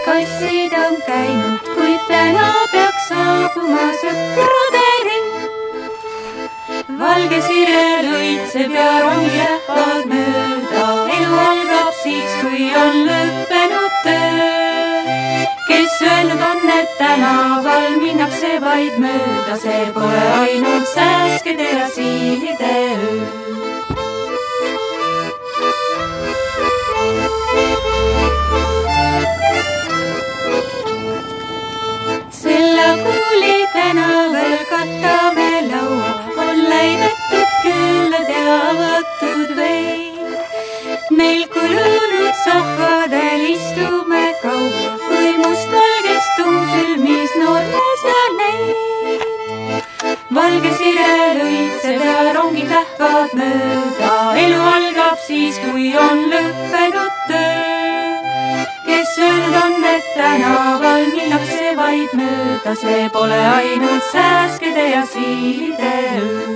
kassid on käinud, kuid täna peaks saabuma sõprade ring. Valge sirel õitseb ja rongi lähevad mööda. Elu algab siis, kui on lõppenud töö. Kes öelnud on, et tänaval minnakse vaid mööda, see pole ainult sääskede ja siilide öö. Sellakuuli tänaval katame laua, on läimetud küllad ja avatud vein. Meil kulunud sohvadel istume kaua, kui mustvalges tuumfilmis noormees ja neid. Valge sirel õitseb ja rongid lähevad mööda. Elu algab siis, kui on lõppenud töö. Kes öelnud on, et tänaval minnakse vaid mööda, see pole ainult sääskede ja siilide öö.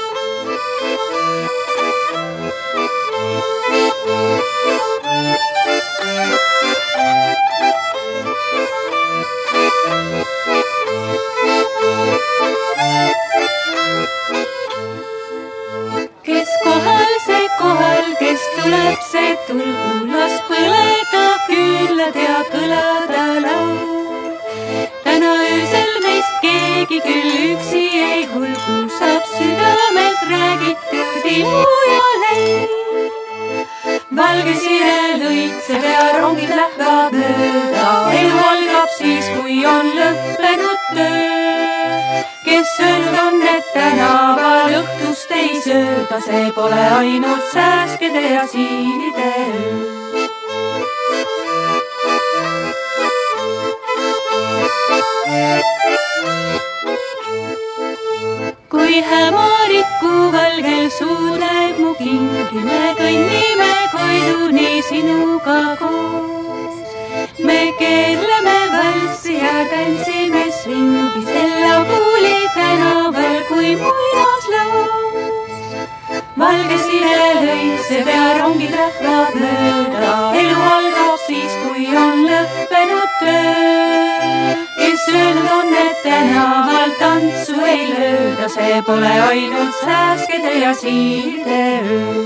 Kes kohal, see kohal, kes tuleb, see tulgu, las põleda küllad ja kõlada laul. Täna öösel meist keegi küll üksi ei hulgu, saab südamelt räägitud ilu ja leid. Valge sirel õitseb ja rongid lähevad mööda. Elu algab siis, kui on lõppenud töö. Kes öelnud on, et tänaval õhtust ei sööda, see pole ainult sääskede ja siilide öö. Kui hämariku valgel suudleb mu kingi, me kõnnime Koiduni sinuga koos. Me keerleme valssi ja tantsime svingi Sellakuuli tänaval kui muinaslaus. Valge sirel õitseb ja rongid lähevad mööda. Elu algab siis, kui on lõppenud töö. Kes öelnud on, et tänaval tantsu ei lööda, see pole ainult sääskede ja siilide öö.